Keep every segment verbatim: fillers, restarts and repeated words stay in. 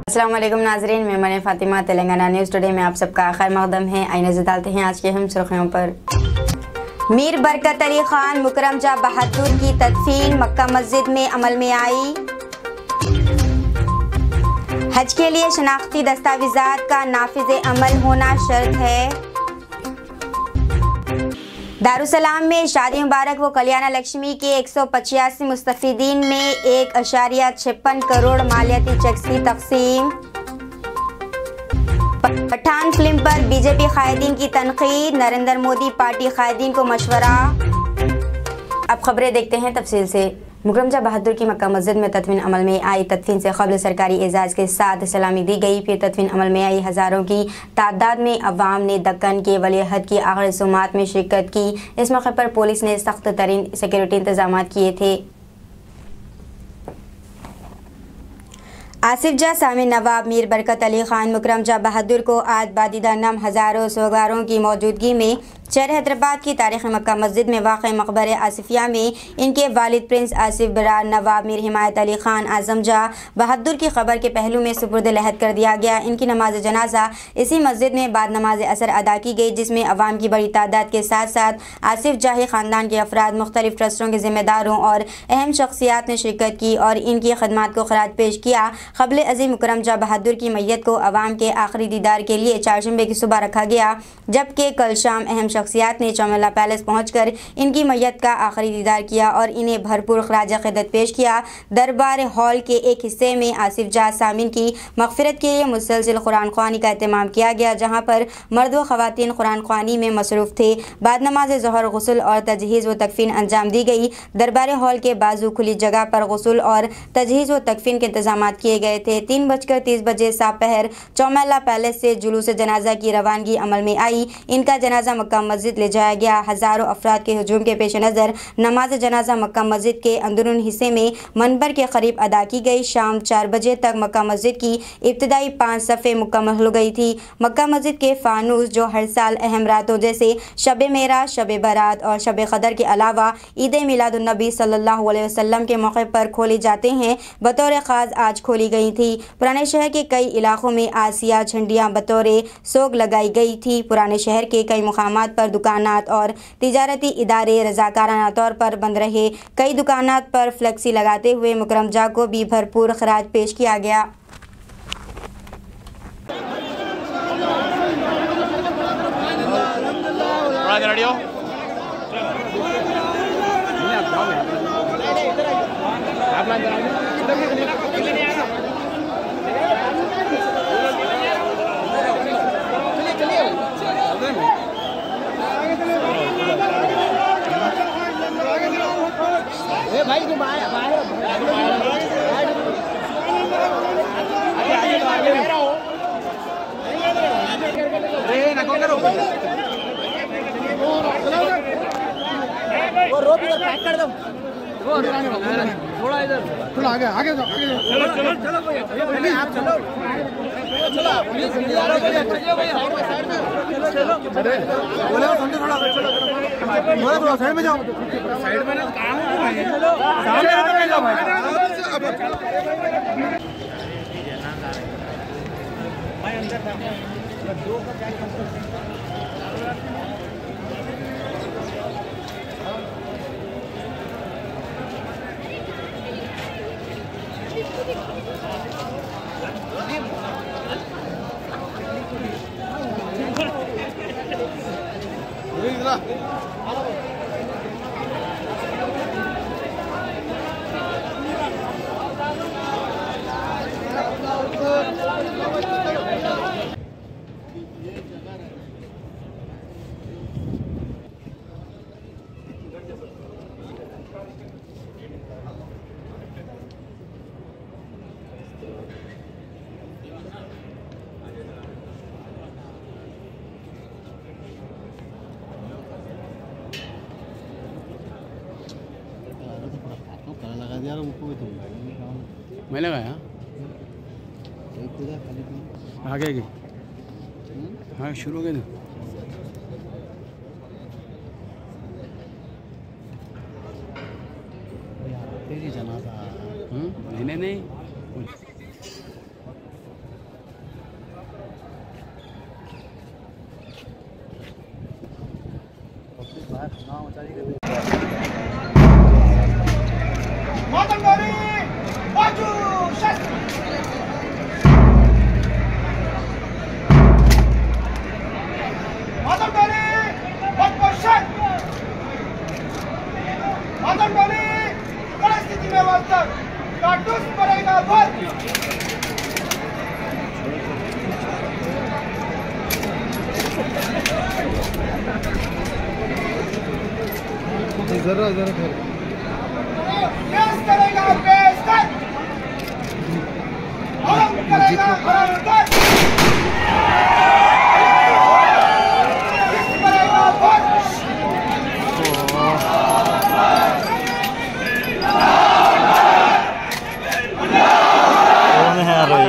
अस्सलाम वालेकुम नाजरीन, मैं मने फातिमा तेलंगाना न्यूज़ टुडे में आप सबका खैर मकदम है। आइए नजर डालते हैं आज के अहम सुर्खियों पर। मीर बरकत अली खान मुकरम जा बहादुर की तदफीन मक्का मस्जिद में अमल में आई। हज के लिए शनाख्ती दस्तावेजात का नाफिज अमल होना शर्त है। दारुसलाम में शादी मुबारक व कल्याण लक्ष्मी के एक सौ पचासी मुस्तफीदीन में एक अशारिया छप्पन करोड़ मालियाती चेक्स की तकसीम। पठान फिल्म पर बीजेपी कायदीन की तनकीद, नरेंद्र मोदी पार्टी कायदीन को मशवरा। अब खबरें देखते हैं तफसील से। मुकरम जा बहादुर की मक्का मस्जिद में तदफीन अमल में आई। तदफीन से कबल सरकारी एजाज़ के साथ सलामी दी गई। फिर तदफीन अमल में आई। हज़ारों की तादाद में अवाम ने दक्कन के वलीअहद की आखिरी रसूमात में शिरकत की। इस मौके पर पुलिस ने सख्त तरीन सिक्योरिटी इंतजाम किए थे। आसिफ जा सामी नवाब मीर बरकत अली खान मुकरम जा बहादुर को आज बादिदा नम हज़ारों सोगारों की मौजूदगी में शहर हैदराबाद की तारीख़ मक्का मस्जिद में वाक़ मकबर आसिफिया में इनके वालिद प्रिंस आसिफ बरार नवाब मीर हिमायत अली ख़ान आज़म जा बहादुर की खबर के पहलू में सुपुर्द लहद कर दिया गया। इनकी नमाज जनाजा इसी मस्जिद में बाद नमाज असर अदा की गई, जिसमें अवाम की बड़ी तादाद के साथ साथ आसिफ जाही ख़ानदान के अफराद, मुख्तलिफ ट्रस्टों के ज़िम्मेदारों और अहम शख्सियात ने शिरकत की और इनकी खदमात को खराज पेश किया। क़ब्ल अज़ीम मुकरम जा बहादुर की मैयत को अवाम के आखिरी दीदार के लिए चारशंबे की सुबह रखा गया, जबकि कल शाम अहम शख्सियात ने चौमेला पैलेस पहुंचकर इनकी मैयत का आखिरी दीदार किया और इन्हें भरपूर खराज क़िदत पेश किया। दरबार हॉल के एक हिस्से में आसिफ जा सामिन की मग़फ़िरत के लिए मुसलसिल कुरान ख़वानी का एहतमाम किया गया, जहाँ पर मर्द व ख़वातीन कुरान ख़वानी में मसरूफ़ थे। बाद नमाज ज़ोहर गुस्ल और तजहीज़ व तकफ़ीन अंजाम दी गई। दरबार हॉल के बाजू खुली जगह पर गुस्ल और तजहीज़ व तकफ़ीन के इंतजाम किए गए थे। तीन बजकर तीस बजे सापहर चौमेला पैलेस से जुलूस जनाजा की रवानगी अमल में आई। इनका जनाजा मक्का मस्जिद ले जाया गया। हज़ारों अफराद के हजूम के पेश नज़र नमाज जनाजा मक्का मस्जिद के अंदरून हिस्से में मनबर के करीब अदा की गई। शाम चार बजे तक मक्का मस्जिद की इब्तदाई पाँच सफ़े मुकम्मल हो गई थी। मक्का मस्जिद के फानूस जो हर साल अहम रातों जैसे शब मेराज, शब बारात और शब क़दर के अलावा ईद मिलादुन्नबी सल्लल्लाहु अलैहि वसल्लम के मौके पर खोले जाते हैं, बतौर ख़ास आज खोली गई थी। पुराने शहर के कई इलाकों में आसिया झंडियाँ बतौर सोग लगाई गई थी। पुराने शहर के कई मुकामात पर दुकानात और तिजारती इदारे रज़ाकाराना तौर पर बंद रहे। कई दुकानात पर फ्लेक्सी लगाते हुए मुकरम जा को भी भरपूर खराज पेश किया गया। भाई तुम आए बाहर अरे नको करो वो रोप इधर पैक कर दो, वो थोड़ा इधर थोड़ा आगे आगे चलो चलो चलो भैया आप चलो चलो प्लीज साइड में चलो अरे बोले समझो थोड़ा थोड़ा थोड़ा साइड में जाओ, साइड में ना कहाँ हो भाई, चलो सामने आके जाओ भाई भाई अंदर दो का क्या मैं लगाया आगे की हाँ शुरू हो गए ना तेरी जनाजा नहीं नहीं नहीं मातंगरी बाजू शस्त्र मातंगरी पदपोषण मातंगरी परिस्थिति में वास्तव कारतूस पड़ेगा बंद जरा जरा पेश करेगा पेश कर आरंभ करेगा आरंभ कर पेश करेगा बंद कौन है यार ये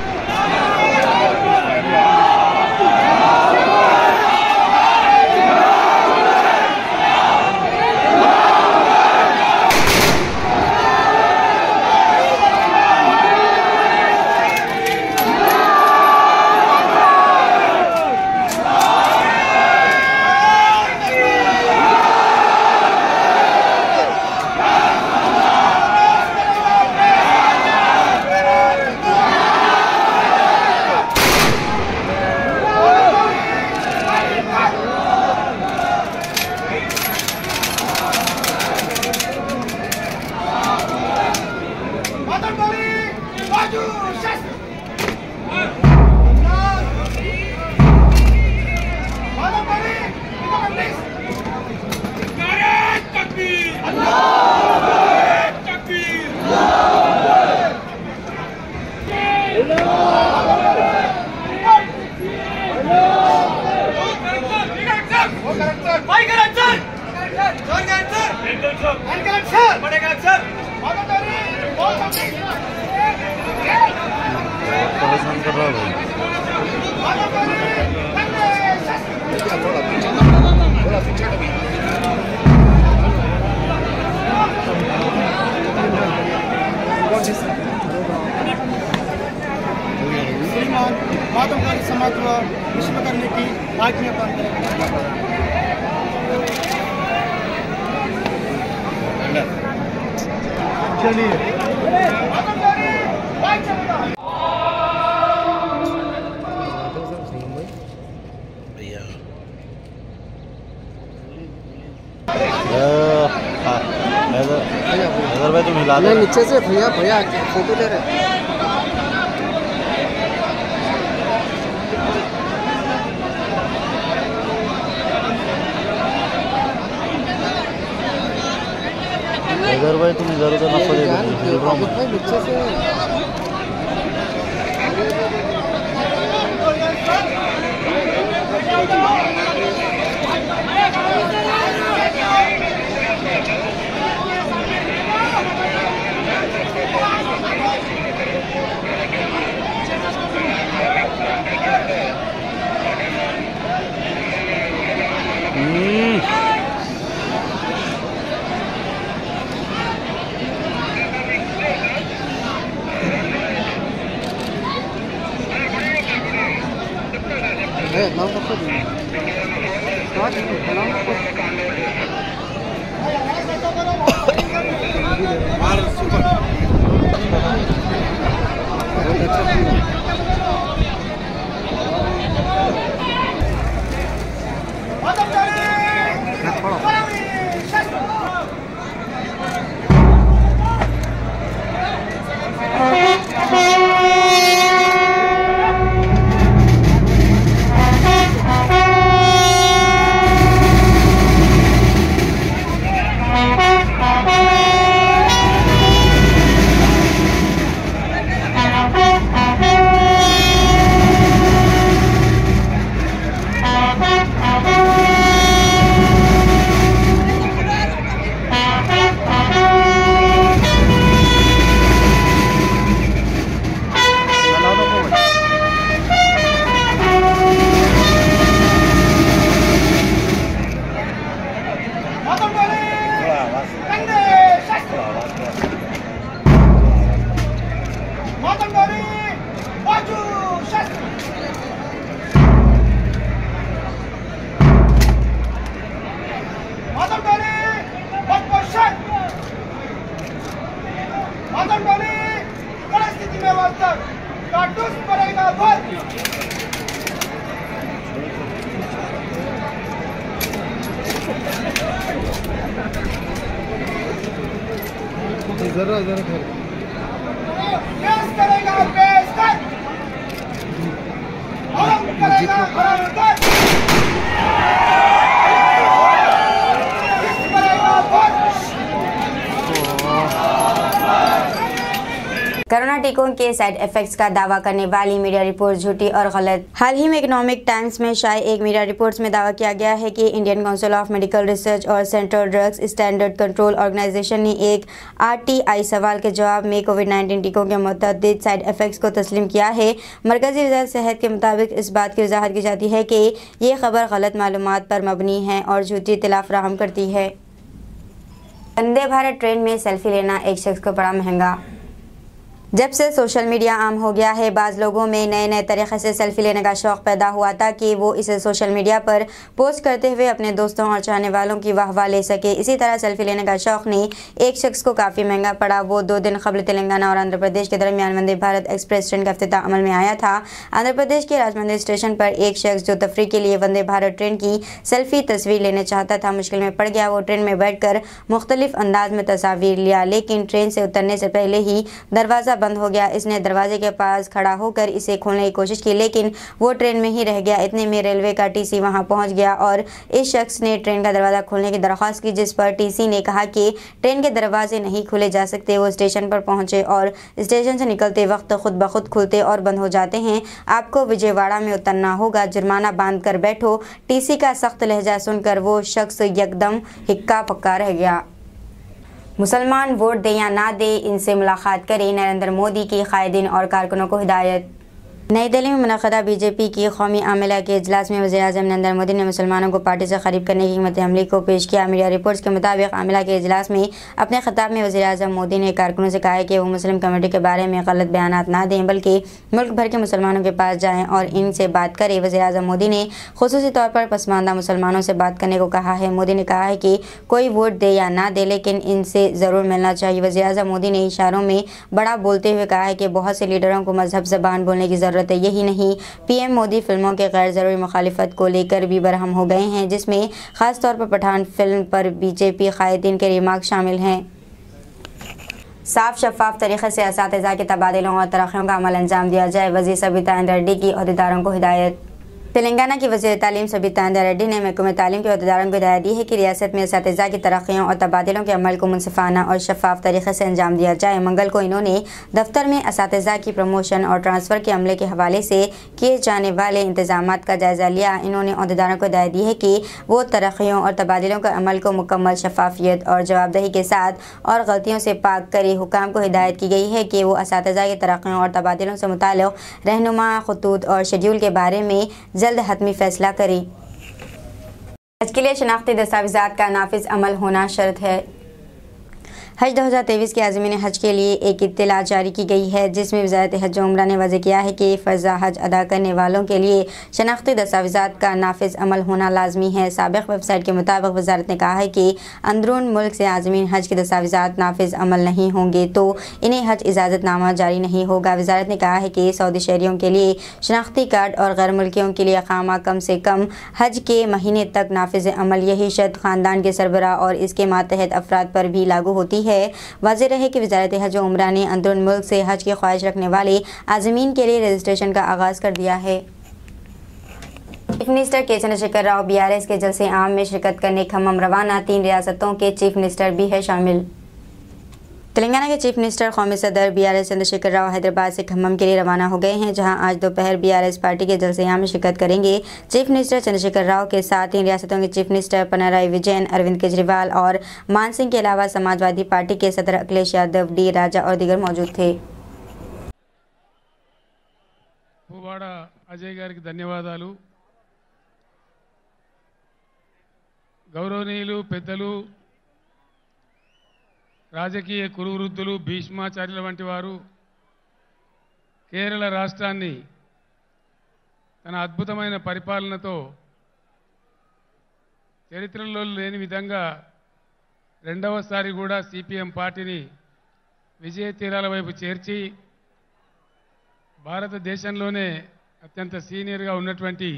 बाजू शस्त्र मातंगरी नारे तकबीर अल्लाह तकबीर भाई करेक्टर जोर करेक्टर एंड करेक्टर बड़े करेक्टर मातंगरी बहुत परेशान कर रहा है थोड़ा पीछे श्रीमान मातंगरी समाज को विश्व करने की आज्ञा पालन चलिए अगर भाई तुम हिला दे नीचे से भैया भैया फोटो ले रहे इधर भाई तुम इधर उधर ना पड़े नीचे से नाम कब तक जरा जरा खैर पेश करेगा पेश कर हम करेगा हम कर कोरोना टीकों के साइड इफेक्ट्स का दावा करने वाली मीडिया रिपोर्ट झूठी और गलत। हाल ही में इकोनॉमिक टाइम्स में शाये एक मीडिया रिपोर्ट्स में दावा किया गया है कि Indian Council of Medical Research और Central Drugs Standard Control Organisation ने एक आरटीआई सवाल के जवाब में कोविड नाइन्टीन टीकों के मुतअद्दिद साइड इफेक्ट्स को तस्लीम किया है। मरकजी वज़ारत सेहत के मुताबिक इस बात की वजाहत की जाती है कि ये खबर गलत मालूमात पर मबनी है और झूठी इत्तला फराहम करती है। वंदे भारत ट्रेन में सेल्फी लेना एक शख्स को बड़ा महंगा। जब से सोशल मीडिया आम हो गया है, बाज़ लोगों में नए नए तरीक़े से सेल्फ़ी लेने का शौक़ पैदा हुआ ताकि वो इसे सोशल मीडिया पर पोस्ट करते हुए अपने दोस्तों और चाहने वालों की वाहवाह ले सके। इसी तरह सेल्फ़ी लेने का शौक़ ने एक शख्स को काफ़ी महंगा पड़ा। वो दो दिन कबल तेलंगाना और आंध्र प्रदेश के दरमियान वंदे भारत एक्सप्रेस ट्रेन का इफ्तिताह अमल में आया था। आंध्र प्रदेश के राजमंड्री स्टेशन पर एक शख्स जो तफरी के लिए वंदे भारत ट्रेन की सेल्फ़ी तस्वीर लेने चाहता था, मुश्किल में पड़ गया। वो ट्रेन में बैठ कर मुख्तलिफ अंदाज में तस्वीर लिया, लेकिन ट्रेन से उतरने से पहले ही दरवाज़ा बंद हो गया। इसने दरवाजे के पास खड़ा होकर इसे खोलने की कोशिश की, लेकिन वो ट्रेन में ही रह गया। इतने में रेलवे का टीसी वहां पहुंच गया और इस शख्स ने ट्रेन का दरवाज़ा खोलने की दरख्वास्त की, जिस पर टीसी ने कहा कि ट्रेन के दरवाजे नहीं खोले जा सकते। वो स्टेशन पर पहुंचे और स्टेशन से निकलते वक्त खुद ब खुद खुलते और बंद हो जाते हैं। आपको विजयवाड़ा में उतरना होगा, जुर्माना बांध कर बैठो। टीसी का सख्त लहजा सुनकर वो शख्स यकदम हिक्का पक्का रह गया। मुसलमान वोट दें या ना दे, इनसे मुलाकात करें, नरेंद्र मोदी की कायदीन और कारकुनों को हिदायत। नई दिल्ली में मुनक़दा बीजेपी की कौमी आमिला के इजलास में वज़ीर-ए-आज़म नरेंद्र मोदी ने मुसलमानों को पार्टी से करीब करने की हिम्मत अमली को पेश किया। मीडिया रिपोर्ट्स के मुताबिक आमिला के इजलास में अपने खिताब में वज़ीर-ए-आज़म मोदी ने कारकुनों से कहा है कि वो मुस्लिम कम्युनिटी के बारे में गलत बयानात ना दें, बल्कि मुल्क भर के मुसलमानों के पास जाएँ और इनसे बात करें। वज़ीर-ए-आज़म मोदी ने खुसूसी तौर पर पसमानदा मुसलमानों से बात करने को कहा है। मोदी ने कहा है कि कोई वोट दे या ना दे, लेकिन इनसे ज़रूर मिलना चाहिए। वज़ीर-ए-आज़म मोदी ने इशारों में बड़ा बोलते हुए कहा है कि बहुत से लीडरों को मजहब ज़बान बोलने की ज़रूरत है। यही नहीं, पीएम मोदी फिल्मों के गैर ज़रूरी मुखालिफत को लेकर भी बरहम हो गए हैं, जिसमें ख़ास तौर पर पठान फिल्म पर बीजेपी कायदीन के रिमार्क शामिल हैं। साफ शफाफ तरीक़े से असातिज़ा के तबादलों और तरक्कियों का अमल अंजाम दिया जाए, वज़ीर सबिता इंद्रा रेड्डी की अहदेदारों को हिदायत। तेलंगाना की वज़ीर तालीम सबिता इंद्रा रेड्डी ने महकमे तालीम के अहदेदारों को हिदायत दी है कि रियासत में असातिज़ा की तरक्कियों और तबादलों के अमल को मुनसिफाना और शफाफ तरीक़े से अंजाम दिया जाए। मंगल को इन्होंने दफ्तर में असातिज़ा की प्रमोशन और ट्रांसफ़र के अमले के हवाले से किए जाने वाले इंतजामात का जायज़ा लिया। इन्होंने अहदेदारों को हिदायत दी है कि वो तरक्कियों और तबादलों के अमल को मुकम्मल शफाफियत और जवाबदेही के साथ और गलतियों से पाक करे। हुकाम को हिदायत की गई है कि वो असातिज़ा की तरक्कियों और तबादलों से मुताल्लिक़ रहनुमा खतूत और शेड्यूल के बारे में जल्द हतमी फैसला करें। हज के लिए शनाख्ती दस्तावेज़ात का नाफिज अमल होना शर्त है। हज दो हज़ार तेईस के आज़मीन हज के लिए एक इत्तला जारी की गई है, जिसमें वज़ारत हज व उम्रा ने वाज़ेह किया है कि फ़र्ज़ा हज अदा करने वालों के लिए शनाख्ती दस्तावेज़ात का नाफिज अमल होना लाजमी है। साबिक़ वेबसाइट के मुताबिक वज़ारत ने कहा है कि अंदरून मुल्क से आज़मीन हज के दस्तावेज़ात नाफिज अमल नहीं होंगे तो इन्हें हज इजाज़तनामा जारी नहीं होगा। वज़ारत ने कहा है कि सऊदी शहरियों के लिए शनाख्ती कार्ड और गैर मुल्कियों के लिए अकामा कम से कम हज के महीने तक नाफिज अमल। यही शर्त ख़ानदान के सरबराह और इसके मातहत अफराद पर भी लागू होती है। वाज़ेह रहे कि वज़ारत हज व उम्रा ने अंदरून मुल्क से हज की ख्वाहिश रखने वाले आज़मीन के लिए रजिस्ट्रेशन का आगाज़ कर दिया है। Chief minister K Chandrashekar Rao B R S के जलसे आम में शिरकत करने खम्मम रवाना। तीन रियासतों के चीफ मिनिस्टर भी है शामिल। तेलंगाना के चीफ मिनिस्टर कौमी सदर B R S Chandrashekar Rao Hyderabad से खम्मम के लिए रवाना हो गए हैं, जहां आज दोपहर बी आर एस पार्टी के जलसे-ए-आम में शिरकत करेंगे। चीफ मिनिस्टर चंद्रशेखर राव के साथ इन रियासतों के चीफ मिनिस्टर पिनराई विजयन, अरविंद केजरीवाल और मान सिंह के अलावा समाजवादी पार्टी के सदर अखिलेश यादव, डी राजा और दीगर मौजूद थे। పువ్వాడ అజయ్ గారికి ధన్యవాదాలు. గౌరవనీయులు పెద్దలు, రాజకీయ కురువృద్ధులు, భీష్మాచార్యుల వంటి వారు కేరళ రాష్ట్రాన్ని తన అద్భుతమైన పరిపాలనతో చరిత్రలో లేని విధంగా రెండవసారి కూడా సిపిఎం పార్టీని విజయ తీరాల వైపు చేర్చి భారతదేశంలోనే అత్యంత సీనియర్గా ఉన్నటువంటి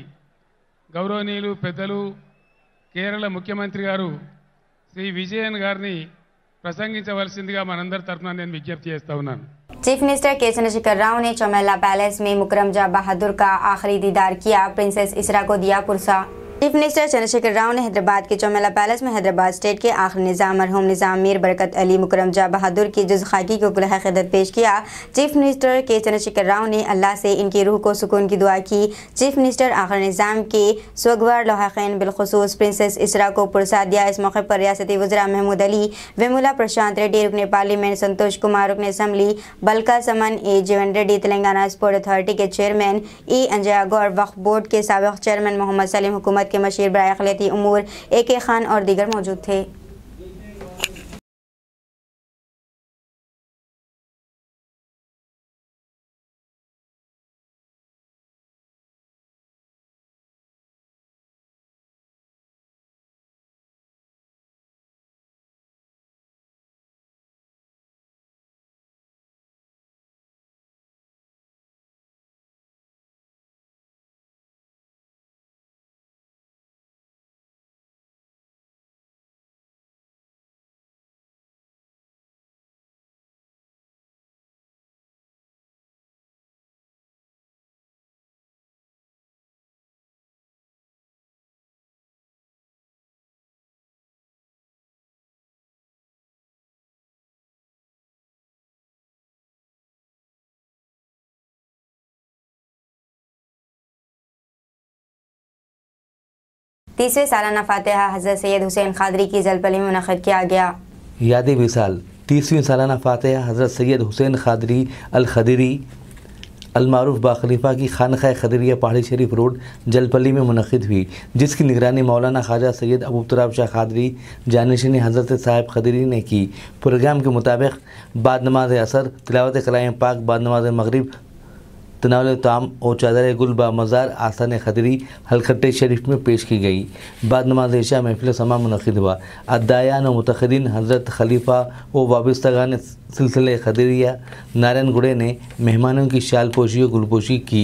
గౌరవనీయులు పెద్దలు కేరళ ముఖ్యమంత్రి గారు శ్రీ విజయన్ గారిని ప్రసంగించవలసిందిగా మనందరి తరఫున నేను విజ్ఞప్తి చేస్తా ఉన్నాను. Chief minister K Chandrashekar Rao ने चौमेला पैलेस में मुकरम जहां बहादुर का आखिरी दीदार किया। प्रिंसेस इसरा को दिया पुरसा। चीफ मिनिस्टर चंद्रशेखर राव ने हैदराबाद के चौमेला पैलेस में हैदराबाद स्टेट के आखिरी निज़ाम मरहूम निज़ाम मीर बरकत अली मुकरम जहां बहादुर की जुज़ खाकी को गुलह क़िदत पेश किया। Chief minister K Chandrashekar Rao ने अल्लाह से इनकी रूह को सुकून की दुआ की। चीफ मिनिस्टर आखिरी निज़ाम के सुगवार लौहाक़ीन बिलखुसूस प्रिंसेस इसरा को पुरसा दिया। इस मौके पर रियासती वज़रा महमूद अली, वेमुला प्रशांत रेड्डी, रुकने पार्लियामेंट संतोष कुमार, रुकने असम्बली बलका Suman, A Jeevan Reddy, Telangana sport authority के chairman E Anjaiah Goud, Waqf board के साबिक़ चेयरमैन मोहम्मद सलीम, हुकूमत के मशीर बराए अक़लियती उमूर ए के खान और दीगर मौजूद थे। तीसरे सालाना फातिहा हज़रत सैयद हुसैन खादरी की जलपली में मुनक़िद किया गया। याद विसाल तीसवीं सालाना फातिहा हज़रत सैयद हुसैन खादरी अल खदरी अलमारूफ बाखलीफा की खानक़ाह खदरिया पहाड़ी शरीफ रोड जलपली में मुनक़िद हुई, जिसकी निगरानी मौलाना ख्वाजा सैयद अबू तुराब शाह खादरी जानशीन हज़रत साहिब खदरी ने की। प्रोग्राम के मुताबिक बाद नमाज असर तिलावत कलाम पाक, बाद नमाज मगरिब तनावल ताम और चादर गुल बा मज़ार आसान खदरी हलखट्टे शरीफ में पेश की गई। बाद नमाज इशा महफिल समा मुनक़िद हुआ। अदायान और मुतखदीन हज़रत खलीफा व वाबस्तगान सिलसिले खदरिया नारायणगुड़े ने मेहमानों की शाल पोशी और गुलपोशी की।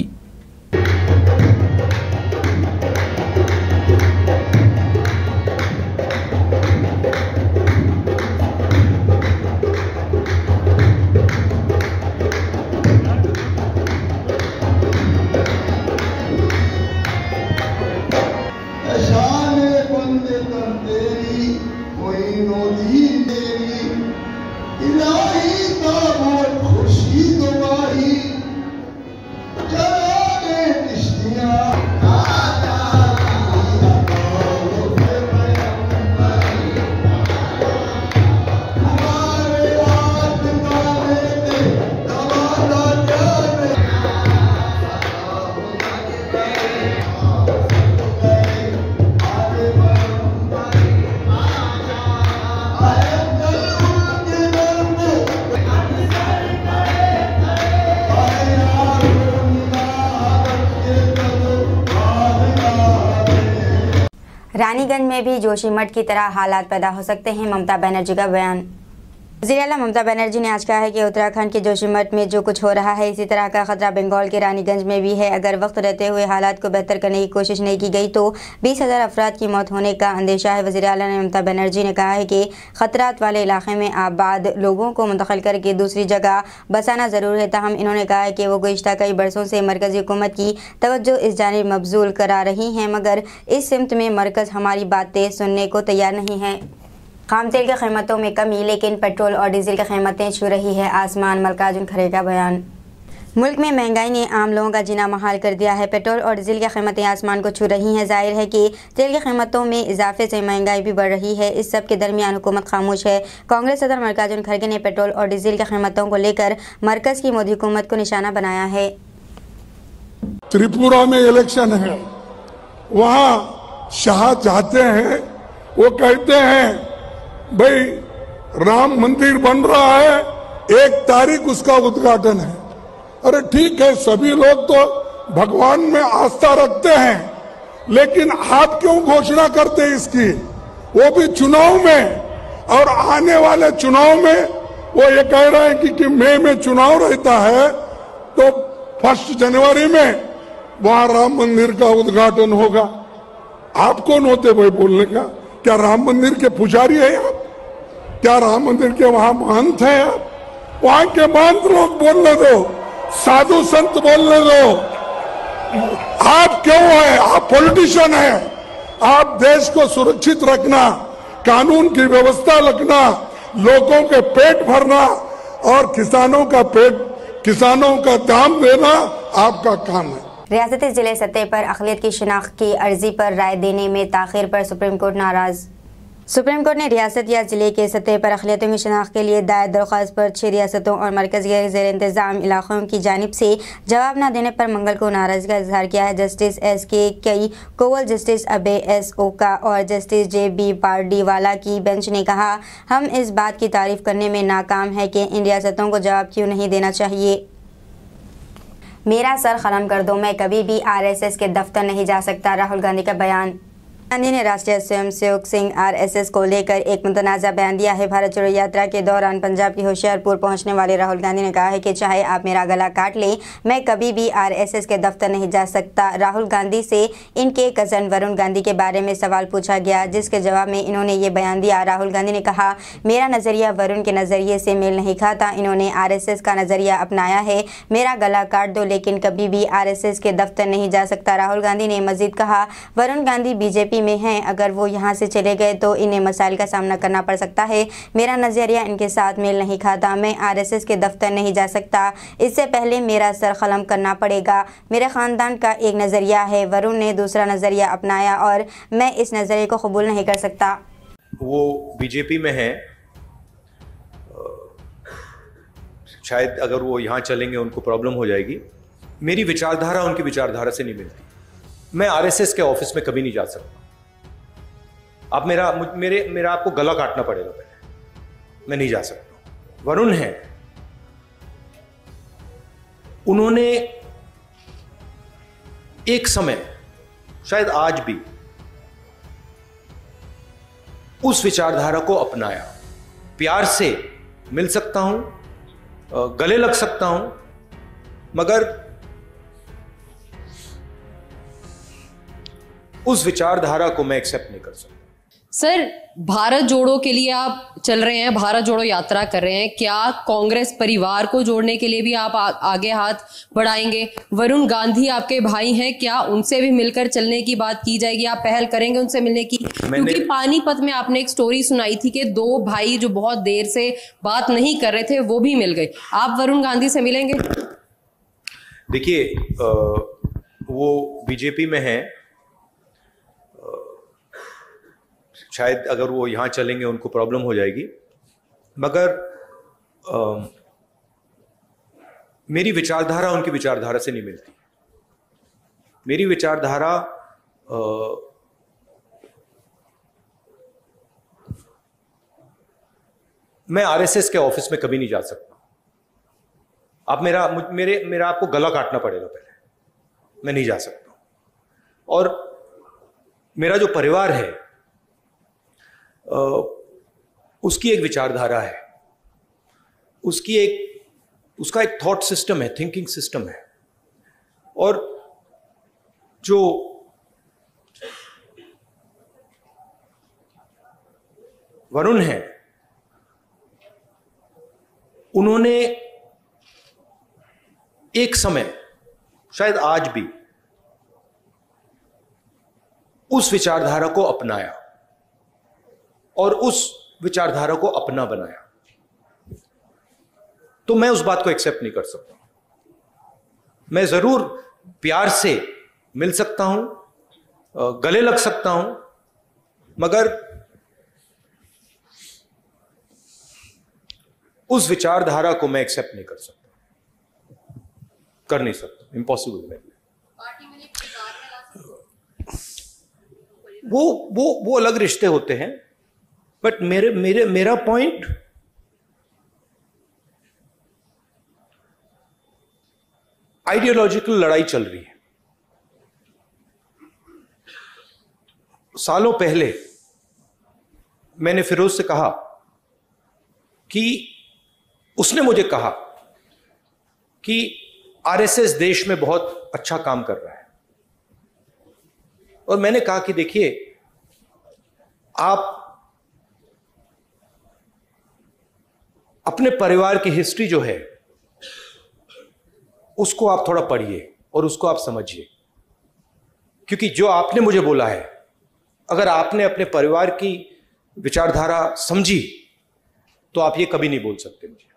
रानीगंज में भी जोशीमठ की तरह हालात पैदा हो सकते हैं, ममता बनर्जी का बयान। वज़ीर आला ममता बनर्जी ने आज कहा है कि उत्तराखंड के जोशीमठ में जो कुछ हो रहा है इसी तरह का खतरा बंगाल के रानीगंज में भी है। अगर वक्त रहते हुए हालात को बेहतर करने की कोशिश नहीं की गई तो बीस हज़ार अफराद की मौत होने का अंदेशा है। वज़ीर आला ने ममता बनर्जी ने कहा है कि खतरात वाले इलाके में आबाद लोगों को मुंतकिल करके दूसरी जगह बसाना ज़रूर है। ताहम इन्होंने कहा है कि वो गुज़िश्ता कई बरसों से मरकज़ी हुकूमत की तवज्जो इस जानिब मबजूल करा रही हैं, मगर इस सिमत में मरकज़ हमारी बातें सुनने को तैयार नहीं है। खाम तेल की कीमतों में कमी, लेकिन पेट्रोल और डीजल की कीमतें छू रही है आसमान। मल्लिकार्जुन खड़गे का बयान। मुल्क में महंगाई ने आम लोगों का जीना महाल कर दिया है। पेट्रोल और डीजल की कीमतें आसमान को छू रही हैं। जाहिर है कि तेल की कीमतों में इजाफे से महंगाई भी बढ़ रही है। इस सब के दरमियान हुकूमत खामोश है। कांग्रेस सदर मल्लिकार्जुन खड़गे ने पेट्रोल और डीजल की कीमतों को लेकर मरकज़ की मोदी हुकूमत को निशाना बनाया है। त्रिपुरा में इलेक्शन है, वहाँ शाह चाहते हैं, वो कहते हैं भाई राम मंदिर बन रहा है, एक तारीख उसका उद्घाटन है। अरे ठीक है, सभी लोग तो भगवान में आस्था रखते हैं, लेकिन आप क्यों घोषणा करते हैं इसकी, वो भी चुनाव में। और आने वाले चुनाव में वो ये कह रहे हैं कि, कि मई में चुनाव रहता है तो फर्स्ट जनवरी में वहां राम मंदिर का उद्घाटन होगा। आप कौन होते भाई बोलने का? क्या राम मंदिर के पुजारी है आप? क्या राम मंदिर के वहां महंत हैं आप? वहां के महंत लोग बोलने दो, साधु संत बोलने दो। आप क्यों है? आप पॉलिटिशियन हैं। आप देश को सुरक्षित रखना, कानून की व्यवस्था रखना, लोगों के पेट भरना और किसानों का पेट, किसानों का दाम देना आपका काम है। रियासती जिले सतह पर अक़लियत की शिनाख्त की अर्जी पर राय देने में ताख़ीर पर सुप्रीम कोर्ट नाराज। सुप्रीम कोर्ट ने रियासत या जिले के सतह पर अक़लियतों की शिनाख्त के लिए दायर दरख्वास्त पर छह रियासतों और मरकज़ के ज़ेर इंतज़ाम इलाक़ों की जानिब से जवाब न देने पर मंगल को नाराज़गी का इजहार किया है। जस्टिस एस के कई कोवल, जस्टिस अबे एस ओका और जस्टिस जे बी पारडीवाला की बेंच ने कहा, हम इस बात की तारीफ़ करने में नाकाम है कि इन रियासतों को जवाब क्यों नहीं देना चाहिए। मेरा सर ख़लम कर दो, मैं कभी भी आर एस एस के दफ्तर नहीं जा सकता, राहुल गांधी का बयान। गांधी ने राष्ट्रीय Swayamsevak Sangh are S S को लेकर एक मुतनाज़ा बयान दिया है। भारत जोड़ो यात्रा के दौरान पंजाब के होशियारपुर पहुंचने वाले राहुल गांधी ने कहा है कि चाहे आप मेरा गला काट लें, मैं कभी भी आर एस एस के दफ्तर नहीं जा सकता। राहुल गांधी से इनके कज़न वरुण गांधी के बारे में सवाल पूछा गया, जिसके जवाब में इन्होंने ये बयान दिया। राहुल गांधी ने कहा, मेरा नज़रिया वरुण के नज़रिए से मेल नहीं खाता, इन्होंने आर एस एस का नज़रिया अपनाया है। मेरा गला काट दो, लेकिन कभी भी आर एस एस के दफ्तर नहीं जा सकता। राहुल गांधी ने मजीद कहा, वरुण गांधी बीजेपी में हैं, अगर वो यहाँ से चले गए तो इन्हें मसाइल का सामना करना पड़ सकता है। मेरा नज़रिया इनके साथ मेल नहीं खाता, मैं आर एस एस के दफ्तर नहीं जा सकता, इससे पहले मेरा सर ख़लम करना पड़ेगा। मेरे ख़ानदान का एक नज़रिया है, वरुण ने दूसरा नज़रिया अपनाया और मैं इस नज़रिए को कबूल नहीं कर सकता। वो बीजेपी में हैं, शायद अगर वो यहाँ चलेंगे उनको प्रॉब्लम हो जाएगी। मेरी विचारधारा उनकी विचारधारा से नहीं मिलती। मैं आर एस एस के ऑफिस में कभी नहीं जा सकता। आप मेरा मेरे मेरा आपको गला काटना पड़ेगा पहले, मैं नहीं जा सकता। वरुण है, उन्होंने एक समय, शायद आज भी, उस विचारधारा को अपनाया। प्यार से मिल सकता हूं, गले लग सकता हूं, मगर उस विचारधारा को मैं एक्सेप्ट नहीं कर सकता। सर, भारत जोड़ो के लिए आप चल रहे हैं, भारत जोड़ो यात्रा कर रहे हैं, क्या कांग्रेस परिवार को जोड़ने के लिए भी आप आ, आगे हाथ बढ़ाएंगे? वरुण गांधी आपके भाई हैं, क्या उनसे भी मिलकर चलने की बात की जाएगी? आप पहल करेंगे उनसे मिलने की? क्योंकि पानीपत में आपने एक स्टोरी सुनाई थी कि दो भाई जो बहुत देर से बात नहीं कर रहे थे वो भी मिल गए। आप वरुण गांधी से मिलेंगे? देखिए, वो बीजेपी में है, शायद अगर वो यहाँ चलेंगे उनको प्रॉब्लम हो जाएगी, मगर आ, मेरी विचारधारा उनकी विचारधारा से नहीं मिलती। मेरी विचारधारा आ, मैं आर एस एस के ऑफिस में कभी नहीं जा सकता। आप मेरा मेरे मेरा आपको गला काटना पड़ेगा पहले, मैं नहीं जा सकता। और मेरा जो परिवार है, Uh, उसकी एक विचारधारा है, उसकी एक उसका एक थॉट सिस्टम है, थिंकिंग सिस्टम है। और जो वरुण है, उन्होंने एक समय, शायद आज भी, उस विचारधारा को अपनाया और उस विचारधारा को अपना बनाया, तो मैं उस बात को एक्सेप्ट नहीं कर सकता। मैं जरूर प्यार से मिल सकता हूं, गले लग सकता हूं, मगर उस विचारधारा को मैं एक्सेप्ट नहीं कर सकता, कर नहीं सकता, इम्पॉसिबल है। वो वो वो अलग रिश्ते होते हैं, बट मेरे मेरे मेरा पॉइंट आइडियोलॉजिकल लड़ाई चल रही है। सालों पहले मैंने फिरोज से कहा कि उसने मुझे कहा कि आर एस एस देश में बहुत अच्छा काम कर रहा है, और मैंने कहा कि देखिए, आप अपने परिवार की हिस्ट्री जो है उसको आप थोड़ा पढ़िए और उसको आप समझिए, क्योंकि जो आपने मुझे बोला है, अगर आपने अपने परिवार की विचारधारा समझी तो आप ये कभी नहीं बोल सकते मुझे।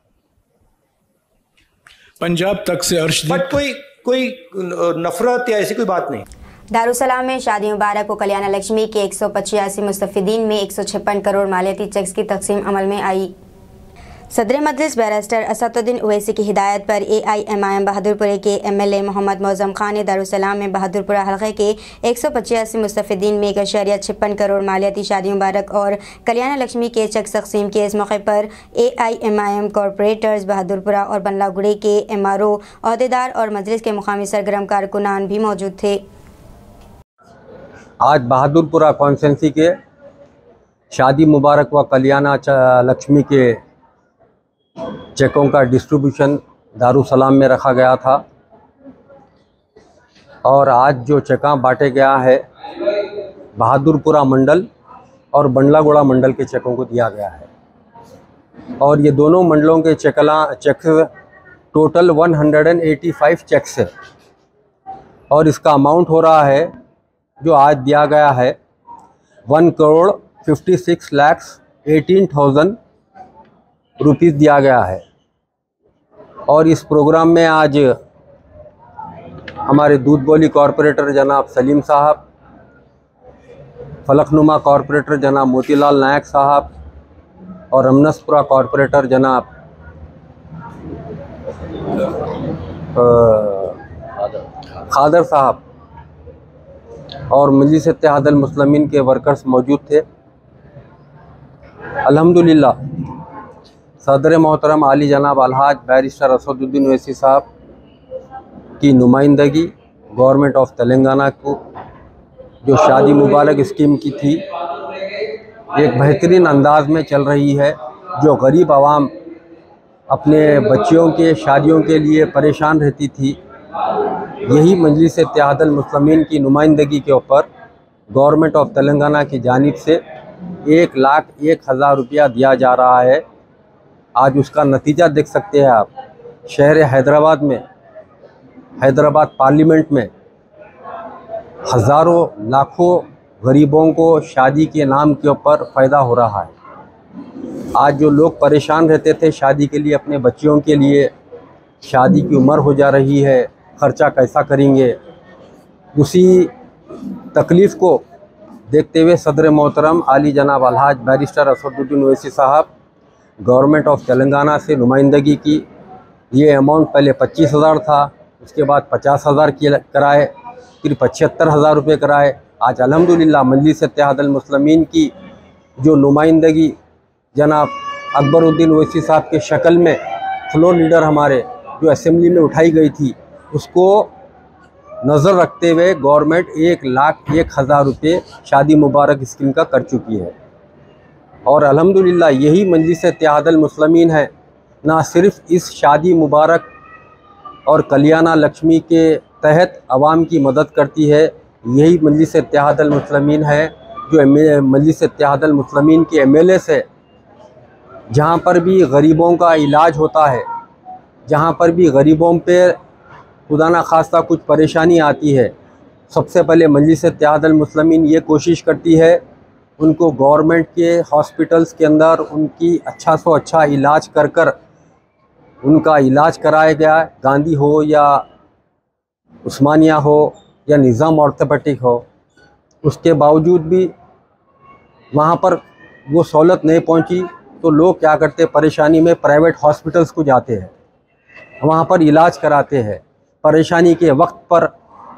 पंजाब तक से अर्शदीप, बट कोई कोई नफरत या ऐसी कोई बात नहीं। दारुसलाम में शादी मुबारक को कल्याण लक्ष्मी के एक सौ पचासी मुस्तफिदीन में एक सौ छप्पन करोड़ मालियाती चेक्स की तकसीम अमल में आई। सदर मजलिस बैरिस्टर असदुद्दीन ओवैसी की हिदायत पर A I M I M Bahadurpura के M L A Mohammed Moazzam Khan ने दारुसलाम में बहादुरपुरा हल्के के एक सौ पचासी मुस्तफिदीन में एक अशारिया छप्पन करोड़ मालियाती शादी मुबारक और कल्याण लक्ष्मी के चेक तकसीम के इस मौके पर A I M I M corporators Bahadurpura और बंगलागुड़ी के एम आर ओ अहदेदार और मजलिस के मुकामी सरगर्म कारकुनान भी मौजूद थे। आज बहादुरपुरा कॉन्स्टिट्यूंसी के शादी मुबारक व कल्याण लक्ष्मी के चेकों का डिस्ट्रीब्यूशन दारुसलाम में रखा गया था और आज जो चेका बांटे गया है बहादुरपुरा मंडल और बंडलागुड़ा मंडल के चेकों को दिया गया है और ये दोनों मंडलों के चेकला चेक टोटल एक सौ पचासी चेक्स है और इसका अमाउंट हो रहा है जो आज दिया गया है one crore fifty six lakhs eighteen thousand rupees दिया गया है। और इस प्रोग्राम में आज हमारे दूध बोली कॉरपोरेटर जनाब सलीम साहब, फलकनुमा कॉरपोरेटर जनाब मोतीलाल नायक साहब और रमनसपुरा कॉरपोरेटर जनाब खादर साहब और मजलिस इत्तेहादुल मुस्लिमीन के वर्कर्स मौजूद थे। अल्हम्दुलिल्लाह सदर मोहतरम आली जनाब अलहाज बैरिस्टर असदुद्दीन ओवैसी साहब की नुमाइंदगी गवर्नमेंट ऑफ तेलंगाना को जो शादी मुबारक स्कीम की थी एक बेहतरीन अंदाज में चल रही है। जो गरीब आवाम अपने बच्चियों के शादियों के लिए परेशान रहती थी, यही मजलिस इत्तेहादुल मुस्लिमीन की नुमाइंदगी के ऊपर गवर्नमेंट ऑफ तेलंगाना की जानिब से एक लाख एक हज़ार रुपया दिया जा रहा है। आज उसका नतीजा देख सकते हैं आप। शहर हैदराबाद में, हैदराबाद पार्लियामेंट में हज़ारों लाखों गरीबों को शादी के नाम के ऊपर फ़ायदा हो रहा है। आज जो लोग परेशान रहते थे शादी के लिए, अपने बच्चियों के लिए, शादी की उम्र हो जा रही है, ख़र्चा कैसा करेंगे, उसी तकलीफ़ को देखते हुए सदर मोहतरम आली जनाब अलहाज बैरिस्टर असदुद्दीन ओवैसी साहब गवर्नमेंट ऑफ तेलंगाना से नुमाइंदगी की। ये अमाउंट पहले पच्चीस हज़ार था, उसके बाद पचास हज़ार की कराए, फिर पचहत्तर हज़ार रुपये कराए। आज अल्हम्दुलिल्लाह मजलिस इत्तेहादुल मुस्लिमीन की जो नुमाइंदगी जनाब अकबरुद्दीन ओवैसी साहब के शक्ल में फ्लोर लीडर हमारे जो असेंबली में उठाई गई थी, उसको नज़र रखते हुए गवर्नमेंट एक लाख एक हज़ार रुपये शादी मुबारक स्कीम का कर चुकी है। और अल्हम्दुलिल्लाह यही मजलिस इत्तेहादुल मुस्लिमीन है, ना सिर्फ़ इस शादी मुबारक और कल्याण लक्ष्मी के तहत आवाम की मदद करती है, यही मजलिस इत्तेहादुल मुस्लिमीन है जो मजलिस इत्तेहादुल मुस्लिमीन के एम एल ए है। जहाँ पर भी गरीबों का इलाज होता है, जहाँ पर भी गरीबों पे खुदा ना खास्ता कुछ परेशानी आती है, सबसे पहले मजलिस इत्तेहादुल मुस्लिमीन ये कोशिश करती है उनको गवर्नमेंट के हॉस्पिटल्स के अंदर उनकी अच्छा से अच्छा इलाज कर कर उनका इलाज कराया गया। गांधी हो या उस्मानिया हो या निज़ाम ऑर्थोपेडिक हो, उसके बावजूद भी वहाँ पर वो सहूलत नहीं पहुँची तो लोग क्या करते, परेशानी में प्राइवेट हॉस्पिटल्स को जाते हैं, वहाँ पर इलाज कराते हैं। परेशानी के वक्त पर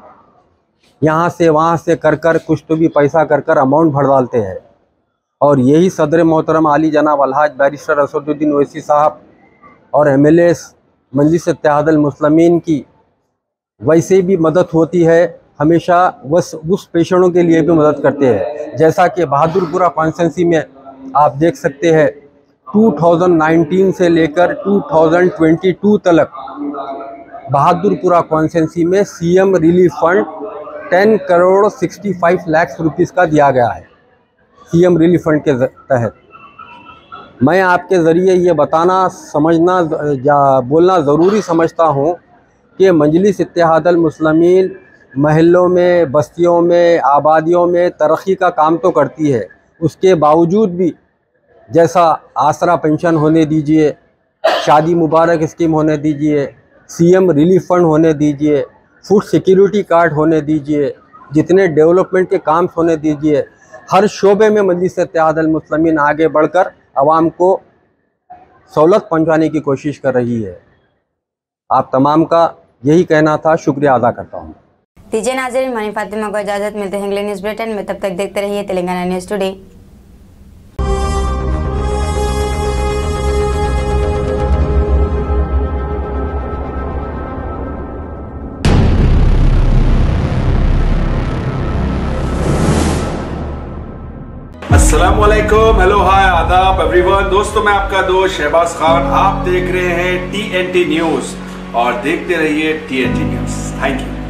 यहाँ से वहाँ से कर कर कुछ तो भी पैसा कर कर अमाउंट भर डालते हैं। और यही सदर मोहतरम आली जनाब अलहाज बैरिस्टर असदुद्दीन ओवैसी साहब और M L A Majlis Ittehadul Muslimeen की वैसे भी मदद होती है, हमेशा बस उस पेशेंटों के लिए भी मदद करते हैं। जैसा कि बहादुरपुरा कॉन्स्टिट्यूंसी में आप देख सकते हैं दो हज़ार उन्नीस से लेकर दो हज़ार बाईस तक बहादुरपुरा कॉन्स्टिट्यूंसी में सीएम रिलीफ फंड दस करोड़ पैंसठ लाख रुपीस का दिया गया है सीएम रिलीफ फंड के तहत। मैं आपके ज़रिए ये बताना समझना या बोलना ज़रूरी समझता हूँ कि मजलिस इत्तेहादुल मुस्लिमीन महल्लों में, बस्तियों में, आबादियों में तरक्की का काम तो करती है, उसके बावजूद भी जैसा आसरा पेंशन होने दीजिए, शादी मुबारक स्कीम होने दीजिए, सीएम रिलीफ फंड होने दीजिए, फूड सिक्योरिटी कार्ड होने दीजिए, जितने डेवलपमेंट के काम होने दीजिए, हर शोबे में मजलिस इत्तेहादुल मुस्लिमीन आगे बढ़कर आवाम को सहूलत पहुंचाने की कोशिश कर रही है। आप तमाम का यही कहना था, शुक्रिया अदा करता हूँ। दीजिए नाज़रीन, मानी फातिमा को इजाज़त, मिलते हैं अगले न्यूज़ बुलेटिन में, तब तक देखते रहिए तेलंगाना न्यूज़ टुडे। अस्सलामुअलैकुम, हेलो, हाय, आदाब एवरीवन। दोस्तों, मैं आपका दोस्त शहबाज खान, आप देख रहे हैं टी एन टी न्यूज और देखते रहिए T N T news. Thank you.